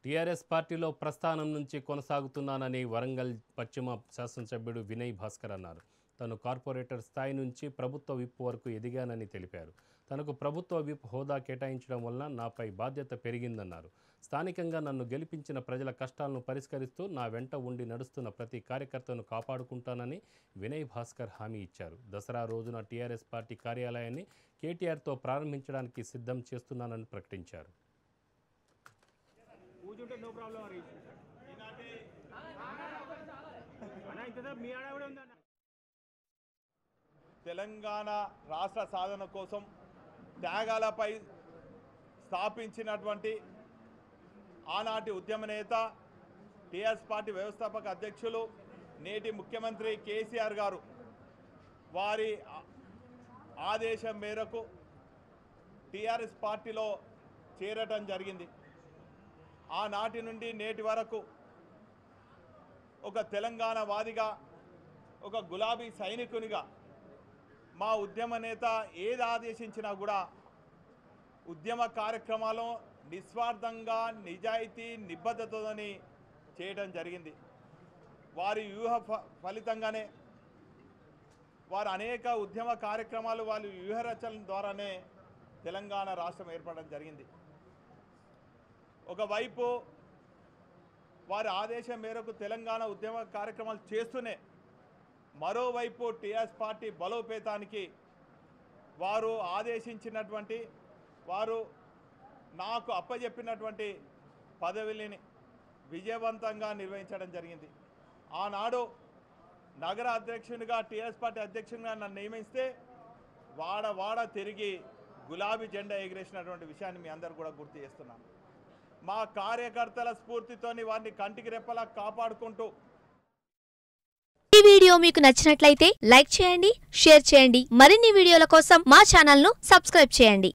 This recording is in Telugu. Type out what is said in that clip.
టీఆర్ఎస్ పార్టీలో ప్రస్థానం నుంచి కొనసాగుతున్నానని వరంగల్ పశ్చిమ శాసనసభ్యుడు వినయ్ భాస్కర్ అన్నారు. తను కార్పొరేటర్ స్థాయి నుంచి ప్రభుత్వ విప్ వరకు ఎదిగానని తెలిపారు. తనకు ప్రభుత్వ విప్ హోదా కేటాయించడం వలన నాపై బాధ్యత పెరిగిందన్నారు. స్థానికంగా నన్ను గెలిపించిన ప్రజల కష్టాలను పరిష్కరిస్తూ నా వెంట ఉండి నడుస్తున్న ప్రతి కార్యకర్తను కాపాడుకుంటానని వినయ్ భాస్కర్ హామీ ఇచ్చారు. దసరా రోజున టీఆర్ఎస్ పార్టీ కార్యాలయాన్ని కేటీఆర్తో ప్రారంభించడానికి సిద్ధం చేస్తున్నానని ప్రకటించారు. తెలంగాణ రాష్ట్ర సాధన కోసం త్యాగాలపై స్థాపించినటువంటి ఆనాటి ఉద్యమ నేత టీఆర్ఎస్ పార్టీ వ్యవస్థాపక అధ్యక్షులు నేటి ముఖ్యమంత్రి కేసీఆర్ గారు వారి ఆదేశం మేరకు టీఆర్ఎస్ పార్టీలో చేరటం జరిగింది. ఆనాటి నుండి నేటి వరకు ఒక తెలంగాణ వాదిగా, ఒక గులాబీ సైనికునిగా మా ఉద్యమ నేత ఏది ఆదేశించినా కూడా ఉద్యమ కార్యక్రమాలు నిస్వార్థంగా, నిజాయితీ, నిబద్ధతతోని చేయడం జరిగింది. వారి వ్యూహ ఫలితంగానే వారు అనేక ఉద్యమ కార్యక్రమాలు వాళ్ళ వ్యూహరచన ద్వారానే తెలంగాణ రాష్ట్రం ఏర్పడడం జరిగింది. ఒకవైపు వారి ఆదేశం మేరకు తెలంగాణ ఉద్యమ కార్యక్రమాలు చేస్తూనే మరోవైపు టీఆర్ఎస్ పార్టీ బలోపేతానికి వారు ఆదేశించినటువంటి, వారు నాకు అప్పచెప్పినటువంటి పదవిని విజయవంతంగా నిర్వహించడం జరిగింది. ఆనాడు నగర అధ్యక్షునిగా, టీఆర్ఎస్ పార్టీ అధ్యక్షునిగా నన్ను నియమిస్తే వాడ తిరిగి గులాబీ జెండా ఎగిరేసినటువంటి విషయాన్ని మీ అందరూ కూడా గుర్తు చేస్తున్నాను. మా కార్యకర్తల స్ఫూర్తితోని వారిని కంటికి రెప్పలా కాపాడుకుంటూ. ఈ వీడియో మీకు నచ్చినట్లయితే లైక్ చేయండి, షేర్ చేయండి. మరిన్ని వీడియోల కోసం మా ఛానల్ను సబ్స్క్రైబ్ చేయండి.